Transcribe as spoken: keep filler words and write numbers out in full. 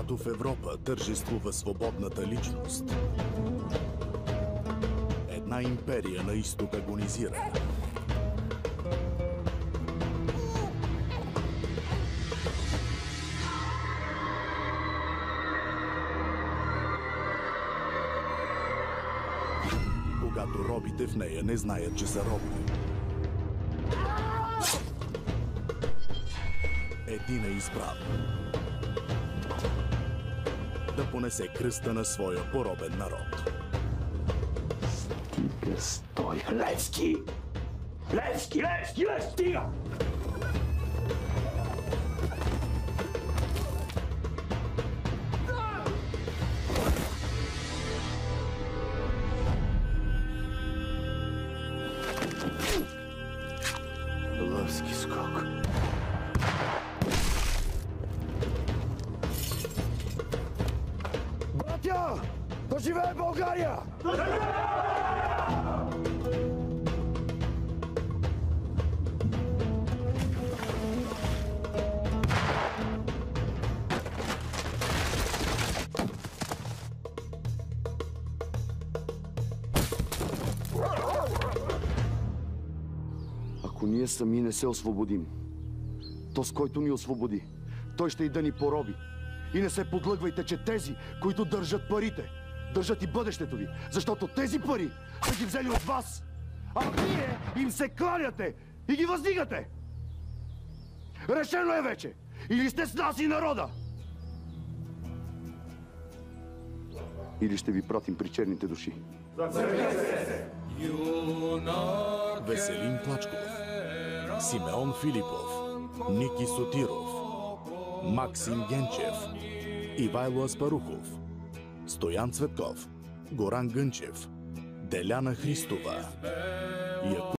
Когато в Европа тържествува свободната личност, една империя на изток агонизира. Когато робите в нея не знаят, че са роби. Един е избран да понесе кръста на своя поробен народ. Стига, стой! Левски! Левски, Левски, Левски, стига! Левски скок. Братя! Да живее България! Ако ние сами не се освободим, то с който ни освободи, той ще и да ни пороби. И не се подлъгвайте, че тези, които държат парите, държат и бъдещето ви, защото тези пари са ги взели от вас, а вие им се кланяте и ги въздигате. Решено е вече! Или сте с нас и народа, или ще ви пратим при черните души. Веселин Плачков, Симеон Филипов, Ники Сотиров, Максим Генчев, Ивайло Аспарухов, Стоян Цветков, Горан Гънчев, Деляна Христова,